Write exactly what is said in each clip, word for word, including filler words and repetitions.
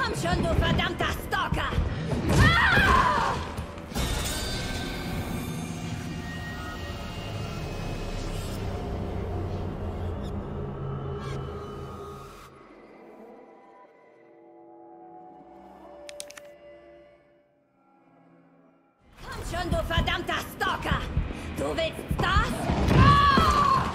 Komm schon, du verdammter Stalker! Ah! Komm schon, du verdammter Stalker! Du willst das? Ah!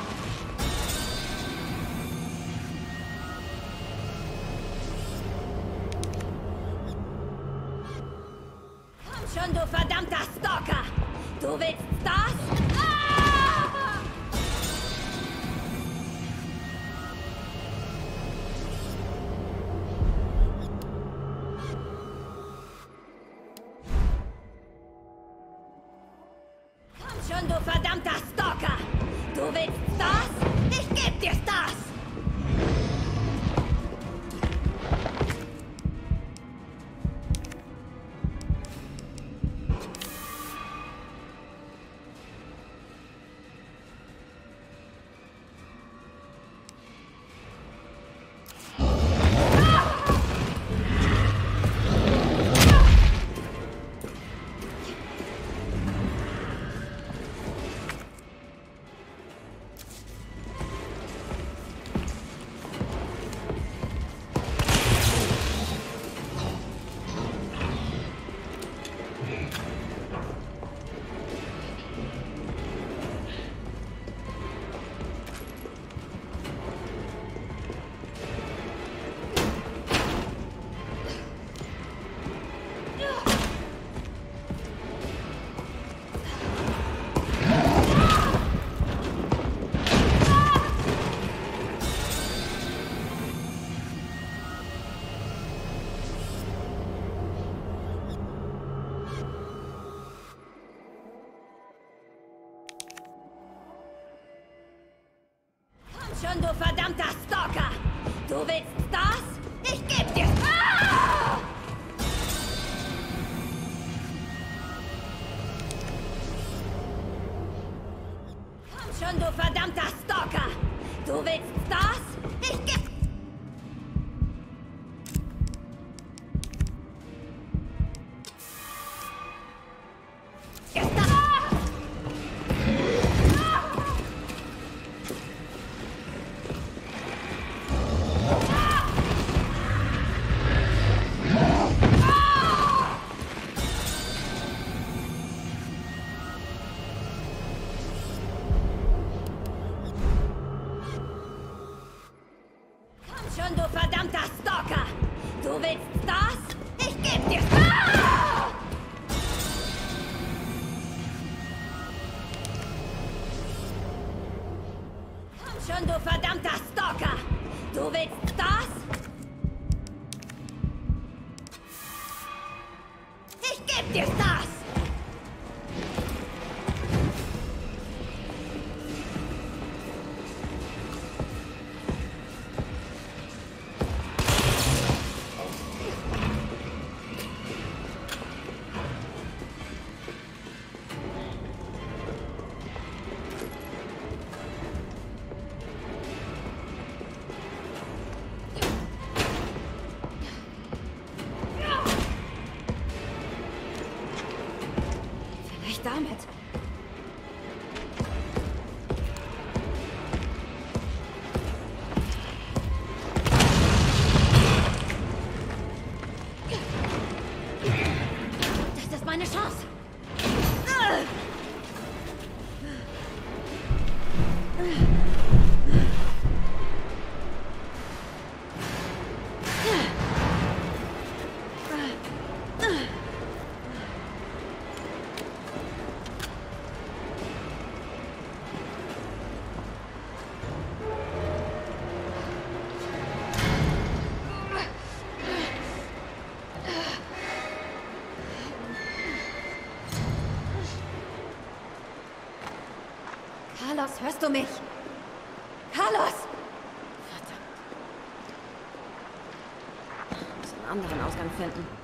Komm schon, du verdammter Stalker! Du willst das? Ah! Komm schon, du verdammter Stalker! Du willst das? Ich geb dir das! Schon, du verdammter Stalker! Du willst das? Ich geb dir... Ah! Komm schon, du verdammter Stalker! Du willst das? Ich geb... Ist das... Schon, du verdammter Stalker! Du willst das? Ich geb dir... Ah! Komm schon, du verdammter Stalker! Du willst das? Ich geb dir das! Damit. Das ist meine Chance. Carlos, hörst du mich? Carlos! Verdammt. Ich muss einen anderen Ausgang finden.